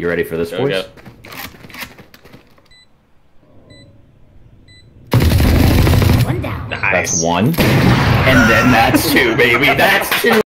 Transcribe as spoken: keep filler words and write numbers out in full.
You ready for this, Go, boys? One down. Nice. That's one. And then that's two, baby. That's two.